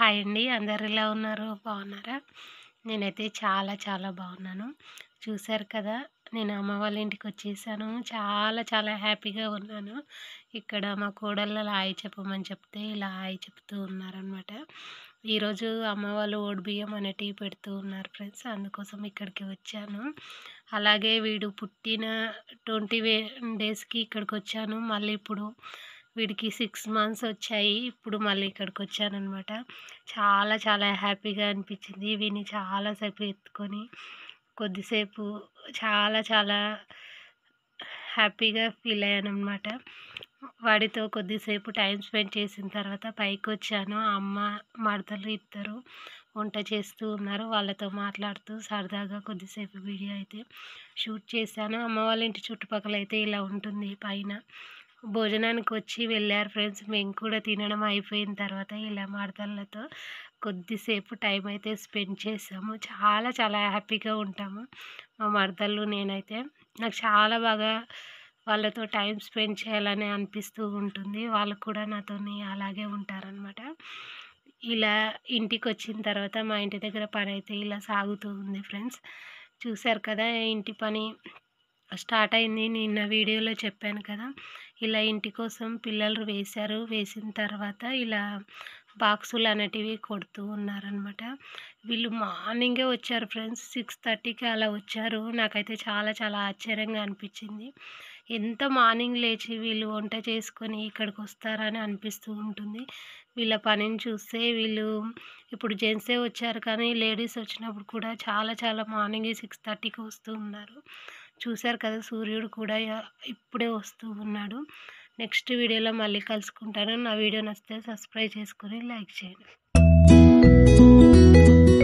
Hi అండి. అందరు ఎలా ఉన్నారు? బాగున్నారా? నేనైతే చాలా చాలా బాగున్నాను. చూసారు కదా! నేను అమ్మ వాళ్ళ ఇంటికొచ్చేసాను. చాలా చాలా హ్యాపీగా ఉన్నాను. ఇక్కడ మా కోడళ్ళు హాయ్ చెప్పమని చెప్తే ఇలా హాయ్ చెప్తూ ఉన్నారనమాట. ఈరోజు అమ్మ వాళ్ళు ఓడిబియ్యం అనేటివి పెడుతూ ఉన్నారు ఫ్రెండ్స్. అందుకోసం ఇక్కడికి వచ్చాను. అలాగే వీడు పుట్టిన 20 డేస్‌కి ఇక్కడికొచ్చాను. మళ్ళీ ఇప్పుడు వీడికి 6 మంత్స్ వచ్చాయి. ఇప్పుడు మళ్ళీ ఇక్కడికొచ్చాననమాట. చాలా చాలా హ్యాపీగా అనిపించింది. వీడిని చాలా సేపు ఎత్తుకొని కొద్దిసేపు చాలా చాలా హ్యాపీగా ఫీల్ అయ్యాననమాట. వాడితో కొద్దిసేపు టైం స్పెండ్ చేసిన తర్వాత పైకొచ్చాను. అమ్మ, మరదలు ఇద్దరు వంట చేస్తూ ఉన్నారు. వాళ్ళతో మాట్లాడుతూ సరదాగా కొద్దిసేపు వీడియో అయితే షూట్ చేశాను. అమ్మ వాళ్ళ ఇంటి చుట్టుపక్కల అయితే ఇలా ఉంటుంది పైన. భోజనానికి వచ్చి వెళ్ళారు ఫ్రెండ్స్. మేము కూడా తినడం అయిపోయిన తర్వాత ఇలా మరదళ్ళతో కొద్దిసేపు టైం అయితే స్పెండ్ చేసాము. చాలా చాలా హ్యాపీగా ఉంటాము మా మరదళ్ళు నేనైతే. నాకు చాలా బాగా వాళ్ళతో టైం స్పెండ్ చేయాలని అనిపిస్తూ ఉంటుంది. వాళ్ళు కూడా నాతోని అలాగే ఉంటారనమాట. ఇలా ఇంటికి వచ్చిన తర్వాత మా ఇంటి దగ్గర పని అయితే ఇలా సాగుతూ ఉంది ఫ్రెండ్స్. చూశారు కదా! ఇంటి పని స్టార్ట్ అయింది. నిన్న వీడియోలో చెప్పాను కదా! ఇలా ఇంటి కోసం పిల్లలు వేశారు. వేసిన తర్వాత ఇలా బాక్సులు అనేటివి కొడుతూ ఉన్నారనమాట. వీళ్ళు మార్నింగే వచ్చారు ఫ్రెండ్స్. 6:30కి అలా వచ్చారు. నాకైతే చాలా చాలా ఆశ్చర్యంగా అనిపించింది. ఎంత మార్నింగ్ లేచి వీళ్ళు వంట చేసుకొని ఇక్కడికి వస్తారని అనిపిస్తూ ఉంటుంది. వీళ్ళ పనిని చూస్తే వీళ్ళు ఇప్పుడు జెంట్సే వచ్చారు కానీ లేడీస్ వచ్చినప్పుడు కూడా చాలా చాలా మార్నింగే 6:30కి వస్తూ ఉన్నారు. చూశారు కదా! సూర్యుడు కూడా ఇప్పుడే వస్తూ ఉన్నాడు. నెక్స్ట్ వీడియోలో మళ్ళీ కలుసుకుంటాను. నా వీడియో నచ్చితే సబ్స్క్రైబ్ చేసుకొని లైక్ చేయండి.